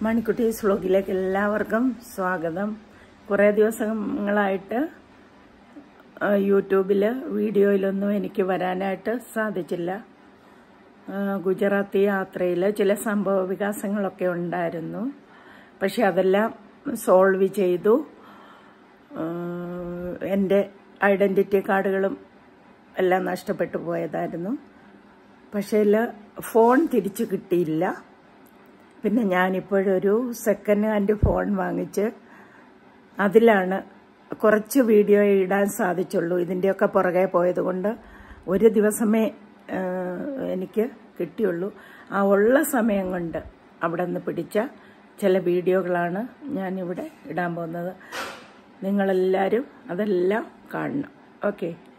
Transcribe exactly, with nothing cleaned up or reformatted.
മണിക്കുട്ടീസ് വ്ലോഗിലേക്ക് എല്ലാവർക്കും സ്വാഗതം. കുറേ ദിവസങ്ങളായിട്ട് യൂട്യൂബിൽ വീഡിയോയിലൊന്നും എനിക്ക് വരാനായിട്ട് സാധിച്ചില്ല. ഗുജറാത്തി യാത്രയിൽ ചില സംഭവ വികാസങ്ങളൊക്കെ ഉണ്ടായിരുന്നു. പക്ഷെ അതെല്ലാം സോൾവ് ചെയ്തു. എൻ്റെ ഐഡൻറ്റിറ്റി കാർഡുകളും എല്ലാം നഷ്ടപ്പെട്ടു പോയതായിരുന്നു. പക്ഷേ ഫോൺ തിരിച്ചു കിട്ടിയില്ല. പിന്നെ ഞാനിപ്പോഴൊരു സെക്കൻഡ് ഹാൻഡ് ഫോൺ വാങ്ങിച്ച് അതിലാണ് കുറച്ച് വീഡിയോ ഇടാൻ സാധിച്ചുള്ളൂ. ഇതിൻ്റെയൊക്കെ പുറകെ പോയതുകൊണ്ട് ഒരു ദിവസമേ എനിക്ക് കിട്ടിയുള്ളൂ. ആ ഉള്ള സമയം കൊണ്ട് അവിടെ നിന്ന് പിടിച്ച ചില വീഡിയോകളാണ് ഞാനിവിടെ ഇടാൻ പോകുന്നത്. നിങ്ങളെല്ലാവരും അതെല്ലാം കാണണം. ഓക്കെ.